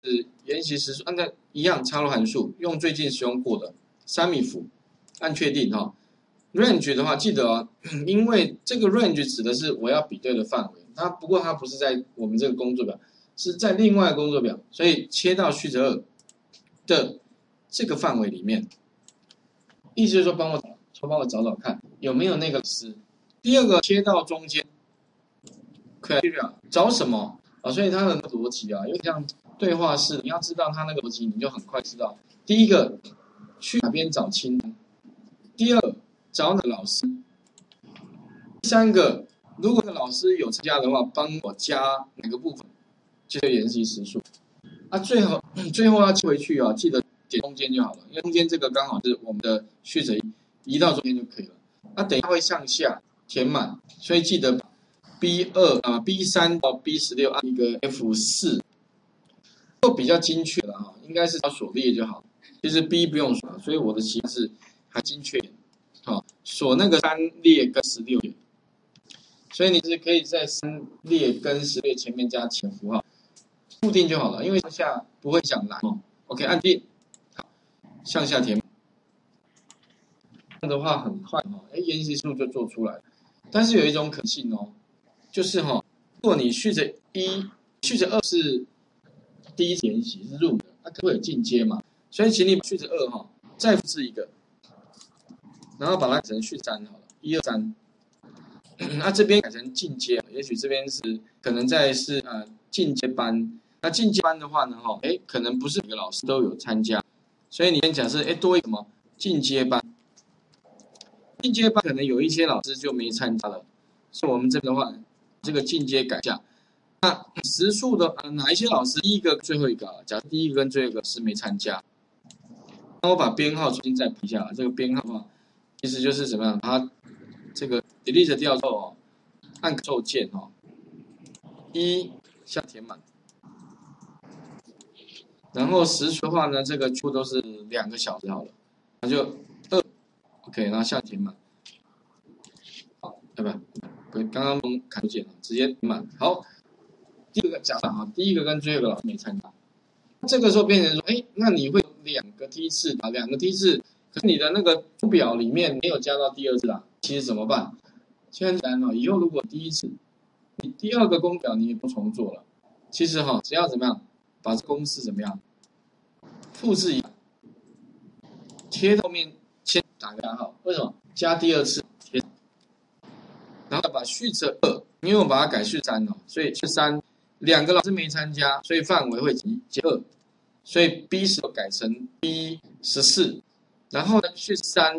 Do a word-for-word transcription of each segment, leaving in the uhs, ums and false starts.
沿袭时数，按照一样插入函数，用最近使用过的三米符，按确定哈。range 的话，记得啊，因为这个 range 指的是我要比对的范围，它不过它不是在我们这个工作表，是在另外工作表，所以切到序则二的这个范围里面，意思就是说帮我说帮我找找看有没有那个老师。第二个切到中间 criteria 找什么啊？所以它的逻辑啊，有点像对话式，你要知道它那个逻辑，你就很快知道。第一个去哪边找清单，第二个找哪个老师，第三个如果那个老师有参加的话，帮我加哪个部分，就是沿袭时数。啊，最后最后要切回去啊，记得点中间就好了，因为中间这个刚好是我们的序则移到中间就可以了。那、啊、等一下会向下填满，所以记得 B 二 啊 B 三到 B 十六按一个 F 四，都比较精确了哈，应该是要锁列就好。其实 B 不用锁，所以我的习惯是还精确点，好、哦，锁那个三列跟十六列，所以你是可以在三列跟十列前面加前符号，固定就好了，因为向下不会想难哦。OK， 按定，好，向下填满，这样的话很快哦，哎，沿袭数就做出来了。但是有一种可能性哦，就是哈、哦，如果你序则一、序则二是第一次沿袭是入的，它可能会有进阶嘛，所以请你把序则二哈再复制一个，然后把它改成序三好了，一二三。那这边改成进阶，也许这边是可能在是呃进阶班。那进阶班的话呢，哈，哎，可能不是每个老师都有参加，所以你先假设，哎，多一个什么进阶班，进阶班可能有一些老师就没参加了，所以我们这边的话，这个进阶改一下。那时数的呃哪一些老师，第一个最后一个，假设第一个跟最后一个是没参加，那我把编号重新再补一下，这个编号的话，其实就是怎么样，把它这个 delete 掉之后哦，按 Ctrl 键哦，一下填满。然后时数的话呢，这个全部都是两个小时好了，那就二 ，OK， 然后下填满。好，对吧？不，刚刚用 Ctrl 键直接填满。好，第二个假设啊，第一个跟最后一个老师没参加，这个时候变成说，哎，那你会有两个梯次啊，两个梯次，可是你的那个图表里面没有加到第二次啊，其实怎么办？其实很简单哦，以后如果第一次，你第二个公表你也不重做了，其实哈、哦，只要怎么样，把这公式怎么样复制一下，贴到后面先打个加号，为什么？加第二次贴，然后把序则二，因为我把它改序三哦，所以序三两个老师没参加，所以范围会减二，所以 B 十改成 B 十四，然后呢序三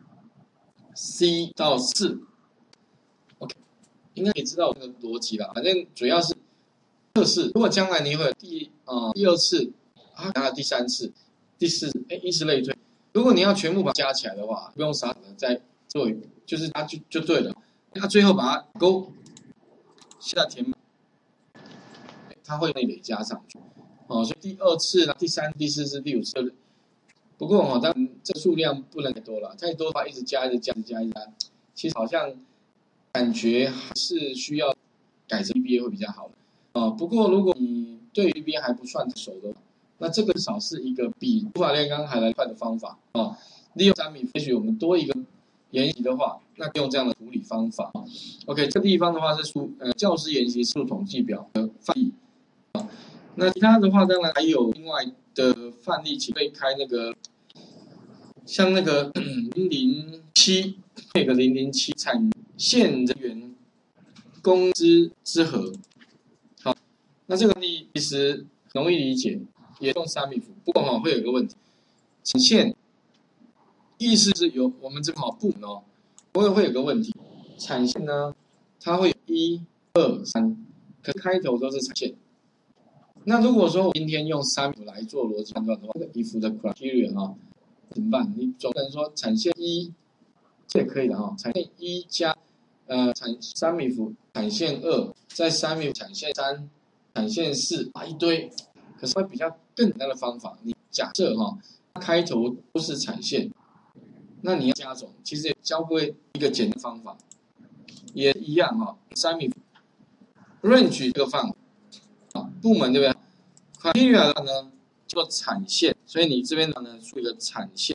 C 到四 ，OK， 应该也知道这个逻辑了，反正主要是测试。如果将来你会有第呃第二次啊，然后第三次、第四次，哎，以此类推。如果你要全部把它加起来的话，不用傻的再做，就是它就就对了。那最后把它勾下填满，它会累加上去。哦，所以第二次、第三、第四次、第五次，不过哦，当然这数量不能太多了，太多的话一直加、一直加、一直加、一直加，其实好像感觉还是需要改成 V B A 会比较好。哦，不过如果你对 V B A 还不算熟的话，那这个至少是一个比读法炼钢还来快的方法哦。利用三米，也许我们多一个研习的话，那用这样的处理方法。OK， 这个地方的话是书呃教师研习数统计表的范例啊、哦。那其他的话，当然还有另外的范例，请可开那个像那个零零七那个零零七产线人员工资之和。好，那这个范例其实很容易理解。也用三米符，不过哈会有一个问题，产线意思是有我们这个好部门哦，会会有个问题，产线呢它会有一二三，可是开头都是产线。那如果说我今天用三米符来做逻辑判断的话，这个 if 的 criteria 啊、哦、怎么办？你总不能说产线一，这也可以的哈、哦，产线一加呃产三米符产线二，再三米符产线三，产线四啊一堆。可是会比较更简单的方法，你假设哈、哦，开头都是产线，那你要加总，其实也教各位一个简单方法，也一样哈、哦，三米 range 这个范围啊，部门对不对 criteria 的话呢叫做产线，所以你这边呢出一个产线。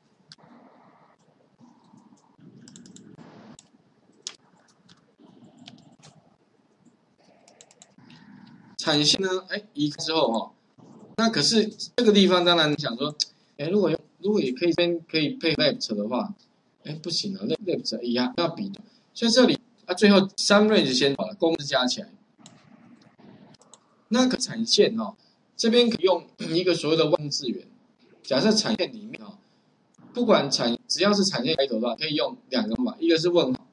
产线呢，哎，移开之后哈、哦，那可是这个地方当然你想说，哎，如果如果也可以这边可以配 left 的话，哎，不行啊 ，left 一样要比的，所以这里啊最后 sum range 先好了，公式加起来。那个产线哦，这边可以用一个所谓的万用字元。假设产线里面哦，不管产只要是产线开头的话，可以用两个方法，一个是问号，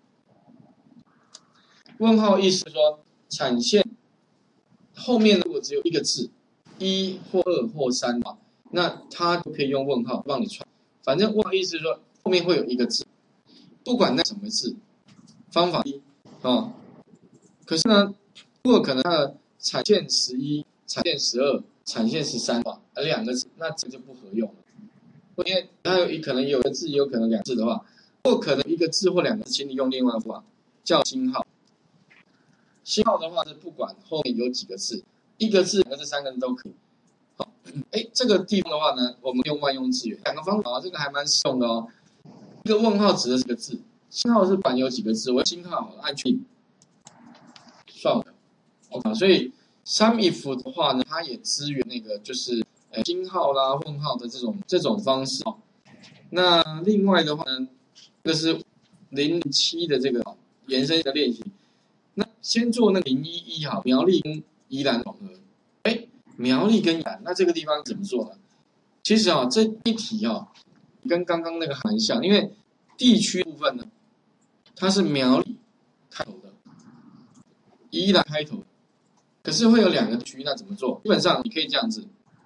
问号意思是说产线后面如果只有一个字，一或二或三嘛，那它就可以用问号帮你串。反正问号意思是说后面会有一个字，不管那什么字，方法一哦。可是呢，如果可能它的产线十一、产线十二、产线十三吧，而两个字，那这就不合用了。因为它有可能有个字，也有可能两个字的话，或可能一个字或两个字，请你用另外一个方法叫星号。星号的话是不管后面有几个字，一个字、两个字、三个字都可以。好，哎，这个地方的话呢，我们用万用字元，两个方法，这个还蛮实用的哦。一个问号指的是个字，星号是管有几个字，我星号按确定，算了 ，OK， 所以 sum if 的话呢，它也支援那个就是呃星号啦、问号的这种这种方式哦。那另外的话呢，这是零零七的这个延伸的练习。那先做那个零一一好，苗栗跟宜兰统合。哎，苗栗跟宜兰，那这个地方怎么做呢？其实啊、哦，这一题啊、哦，跟刚刚那个蛮像，因为地区部分呢，它是苗栗开头的，宜兰开头的，可是会有两个区，那怎么做？基本上你可以这样子，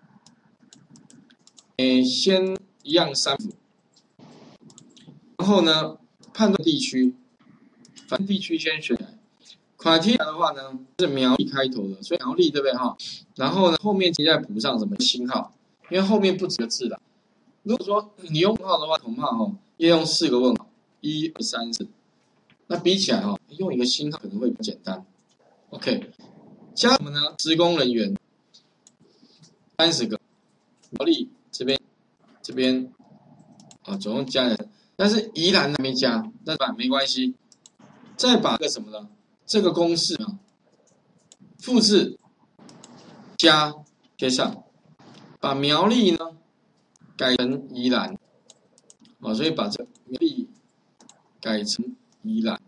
诶，先一样三幅，然后呢，判断地区，反正地区先选起来。criteria 的话呢是苗栗开头的，所以苗栗对不对哈？然后呢后面接下来补上什么星号，因为后面不止个字了。如果说你用问号的话，恐怕哈要用四个问号，一二三四。那比起来哈，用一个星号可能会比较简单。OK， 加什么呢？职工人员三十个，苗栗这边这边啊总共加了，但是宜兰还没加，那吧没关系，再把个什么呢？这个公式啊，复制加贴上，把苗栗呢改成宜兰，啊，所以把这苗栗改成宜兰，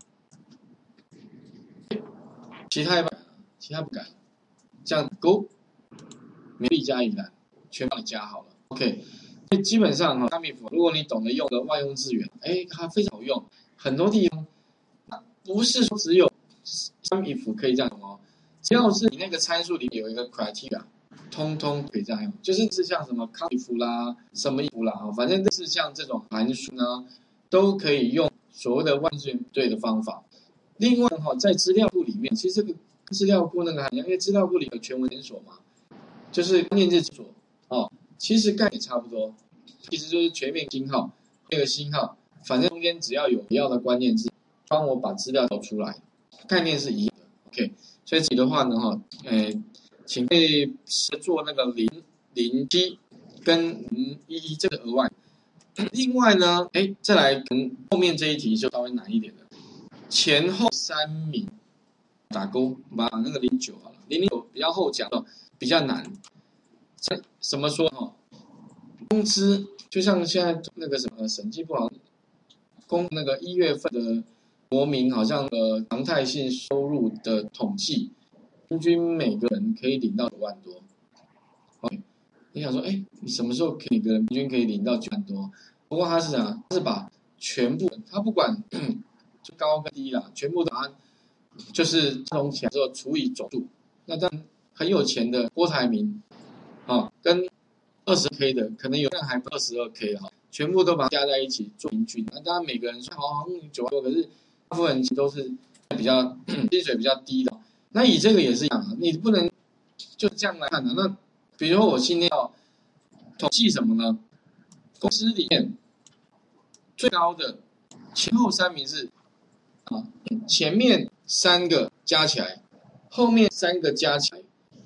其他不改，其他不改，这样勾苗栗加宜兰，全帮你加好了。OK， 所以基本上哈，如果你懂得用的万用字元，哎，它非常好用，很多地方不是说只有sum if 可以这样用哦。只要是你那个参数里面有一个 criteria， 通通可以这样用，就是是像什么 count if 啦、什么 if 啦，反正是像这种函数呢，都可以用所谓的万字元比对的方法。另外哈，在资料库里面，其实这个资料库那个含量，因为资料库里有全文检索嘛，就是关键字检索哦，其实概念差不多，其实就是全面星号，那个星号，反正中间只要有要的关键字，帮我把资料导出来，概念是一样的。OK。所以这里的话呢，哈，诶，请可以做那个零零七跟零一一这个额外。另外呢，哎，再来跟后面这一题就稍微难一点的，前后三名打勾，把那个零九好了，零零九比较后讲的比较难。这怎么说哈？工资就像现在那个什么审计部好像公那个一月份的。国民好像呃常态性收入的统计，平均每个人可以领到九万多。OK， 你想说，哎，你什么时候每个人平均可以领到九万多？不过他是啊，他是把全部，他不管就高跟低啦，全部把它就是总起来之后除以总数。那当然很有钱的郭台铭啊，跟二十 K 的，可能有人还不二十二 K 哈，全部都把它加在一起做平均。那当然每个人说好像九万多，可是大部分人都是比较薪水比较低的。那以这个也是一样啊，你不能就这样来看的。那比如说我今天要统计什么呢？公司里面最高的前后三名是啊，前面三个加起来，后面三个加起来，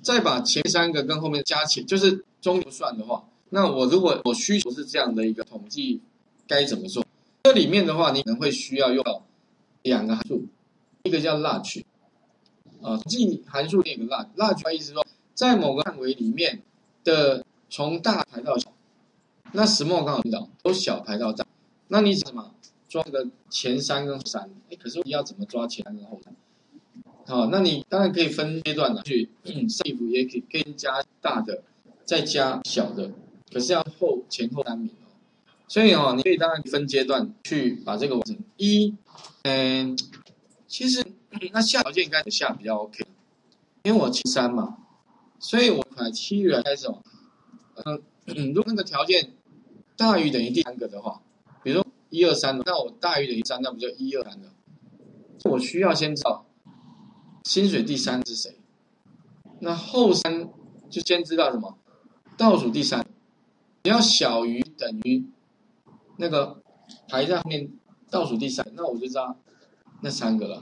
再把前三个跟后面加起，就是中不算的话，那我如果我需求是这样的一个统计，该怎么做？这里面的话，你可能会需要用到两个函数，一个叫 large， 啊，统计函数另一个 large，large 的意思是说，在某个范围里面的从大排到小，那 small 刚好听到，由小排到大，那你怎么抓这个前三跟后三？哎，可是你要怎么抓前三跟后三？好，那你当然可以分阶段的去上衣服，也可以可以加大的，再加小的，可是要后前后三名哦。所以哦，你可以当然分阶段去把这个完成。一，嗯，其实那下条件应该下比较 OK， 因为我前三嘛，所以我把七月开始哦，嗯、呃，如果那个条件大于等于第三个的话，比如说一二三，那我大于等于三，那不就一二三了？我需要先知道薪水第三是谁，那后三就先知道什么？倒数第三，只要小于等于那个排在后面倒数第三，那我就知道那三个了。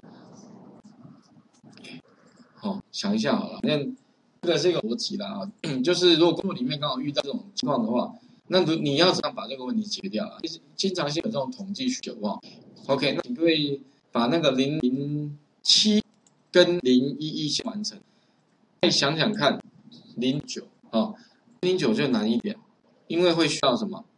好、哦，想一下好了，反正这个是一个逻辑啦啊，就是如果工作里面刚好遇到这种情况的话，那如你要怎样把这个问题解决掉啊？其实经常性有这种统计需求啊。OK， 那请各位把那个零零七跟零一一先完成。再想想看，零九啊，零九就难一点，因为会需要什么？